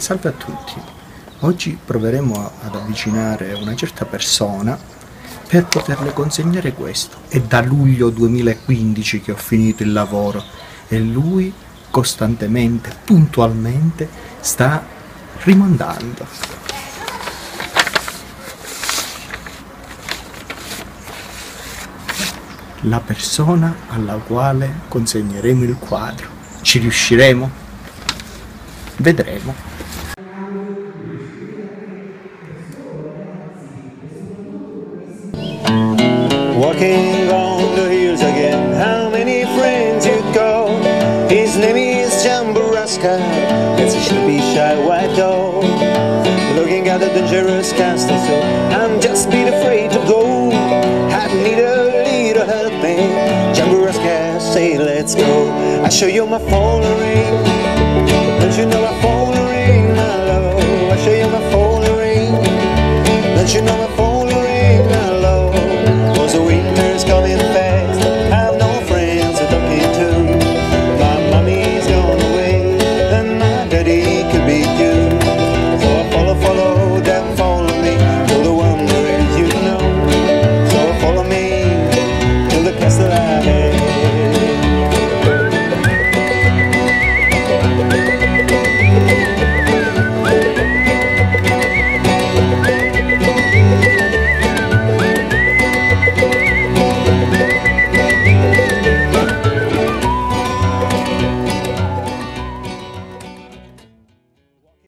Salve a tutti, oggi proveremo ad avvicinare una certa persona per poterle consegnare questo. È da luglio 2015 che ho finito il lavoro e lui costantemente, puntualmente sta rimandando. La persona alla quale consegneremo il quadro. Ci riusciremo? Vedremo. Walking on the hills again, how many friends you got? His name is Jamborasca, it's a sleepy shy white dog. Looking at a dangerous castle, so I'm just been afraid to go. I need a little help, man. Jamborasca, say let's go. I show you my phone ring, don't you know my phone ring, my love? I show you my phone ring, don't you know my